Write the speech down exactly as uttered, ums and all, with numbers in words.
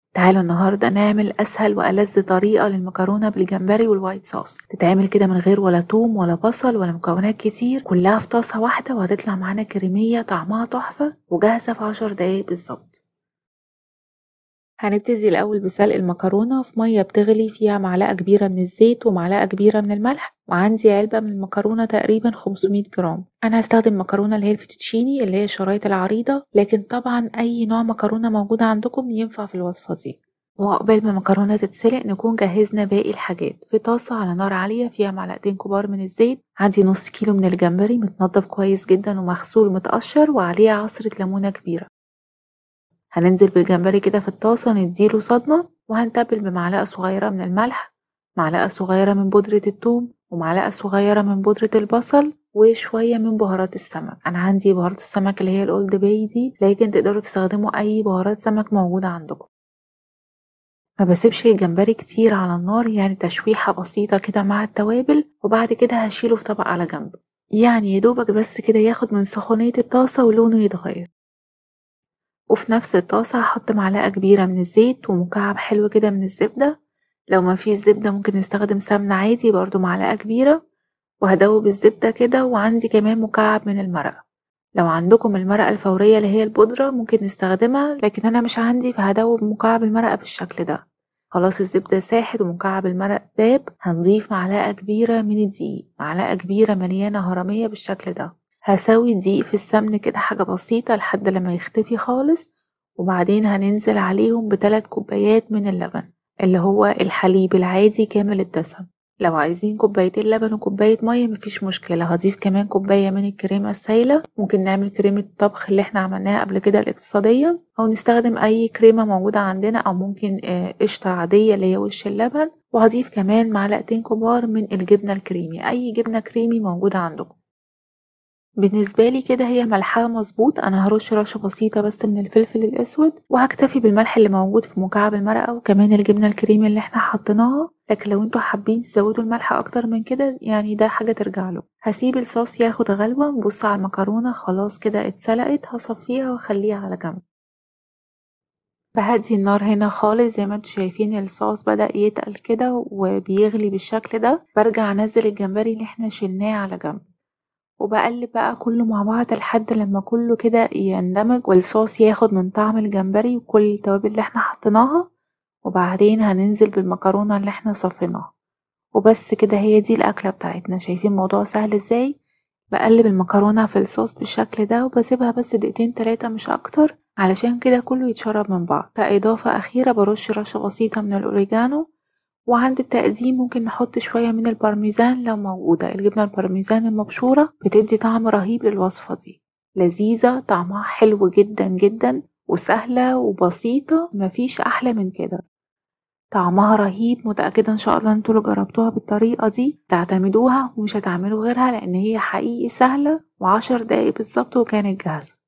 تعالوا النهاردة نعمل أسهل وألذ طريقة للمكرونة بالجمبري والوايت صوص. تتعمل كده من غير ولا توم ولا بصل ولا مكونات كتير، كلها في طاسة واحدة، وهتطلع معانا كريمية طعمها تحفة وجاهزة في عشر دقايق بالظبط. هنبتدي الأول بسلق المكرونة في مية بتغلي فيها معلقة كبيرة من الزيت ومعلقة كبيرة من الملح، وعندي علبة من المكرونة تقريبا خمسمية جرام. أنا هستخدم مكرونة اللي هي الفيتوتشيني اللي هي الشرايط العريضة، لكن طبعا أي نوع مكرونة موجودة عندكم ينفع في الوصفة دي. وعقبال ما المكرونة تتسلق نكون جهزنا باقي الحاجات. في طاسة على نار عالية فيها معلقتين كبار من الزيت، عندي نص كيلو من الجمبري متنضف كويس جدا ومغسول ومتقشر، وعليه عصرة ليمونة كبيرة. هننزل بالجمبري كده في الطاسة نديله صدمة، وهنتبل بمعلقة صغيرة من الملح، معلقة صغيرة من بودرة الثوم، ومعلقة صغيرة من بودرة البصل، وشوية من بهارات السمك. أنا عندي بهارات السمك اللي هي الأولد باي دي، لكن تقدروا تستخدموا أي بهارات سمك موجودة عندكم. ما بسيبش الجمبري كتير على النار، يعني تشويحة بسيطة كده مع التوابل، وبعد كده هشيله في طبق على جنب، يعني يدوبك بس كده ياخد من سخونية الطاسة ولونه يتغير. وفي نفس الطاسة هحط معلقة كبيرة من الزيت ومكعب حلو كده من الزبدة، لو ما فيش زبدة ممكن نستخدم سمنة عادي برضو معلقة كبيرة، وهدوب الزبدة كده. وعندي كمان مكعب من المرقة، لو عندكم المرقة الفورية اللي هي البودرة ممكن نستخدمها، لكن أنا مش عندي فهدوب مكعب المرقة بالشكل ده. خلاص الزبدة ساحت ومكعب المرق داب، هنضيف معلقة كبيرة من الدقيق، معلقة كبيرة مليانة هرمية بالشكل ده. هسوي الدقيق في السمن كده حاجة بسيطة لحد لما يختفي خالص، وبعدين هننزل عليهم بثلاث كوبايات من اللبن اللي هو الحليب العادي كامل الدسم. لو عايزين كوبايتين لبن وكوباية مية مفيش مشكلة، هضيف كمان كوباية من الكريمة السايلة. ممكن نعمل كريمة الطبخ اللي احنا عملناها قبل كده الاقتصادية، او نستخدم اي كريمة موجودة عندنا، او ممكن قشطة عادية اللي هي وش اللبن. وهضيف كمان معلقتين كبار من الجبنة الكريمي، اي جبنة كريمي موجودة عندكم. بالنسبة لي كده هي ملحها مظبوط، انا هرش رشة بسيطة بس من الفلفل الاسود، وهكتفي بالملح اللي موجود في مكعب المرقة وكمان الجبنة الكريمي اللي احنا حطيناها. لكن لو انتوا حابين تزودوا الملح اكتر من كده يعني ده حاجة ترجع له. هسيب الصوص ياخد غلوة، نبص على المكرونة خلاص كده اتسلقت، هصفيها واخليها على جنب. بهدي النار هنا خالص، زي ما انتوا شايفين الصوص بدأ يتقل كده وبيغلي بالشكل ده. برجع انزل الجمبري اللي احنا شلناه على جنب، وبقلب بقى كله مع بعض لحد لما كله كده يندمج والصوص ياخد من طعم الجمبري وكل التوابل اللي احنا حطيناها. وبعدين هننزل بالمكرونة اللي احنا صفيناها، وبس كده هي دي الأكلة بتاعتنا. شايفين الموضوع سهل ازاي؟ بقلب المكرونة في الصوص بالشكل ده وبسيبها بس دقيقتين تلاتة مش اكتر، علشان كده كله يتشرب من بعض. كإضافة أخيرة برش رشة بسيطة من الأوريجانو، وعند التقديم ممكن نحط شوية من البارميزان لو موجودة. الجبنة البارميزان المبشورة بتدي طعم رهيب للوصفة دي، لذيذة طعمها حلو جدا جدا وسهلة وبسيطة، مفيش أحلى من كده. طعمها رهيب، متأكدة إن شاء الله انتوا اللي جربتوها بالطريقة دي تعتمدوها ومش هتعملوا غيرها، لأن هي حقيقي سهلة وعشر دقايق بالظبط وكانت جاهزة.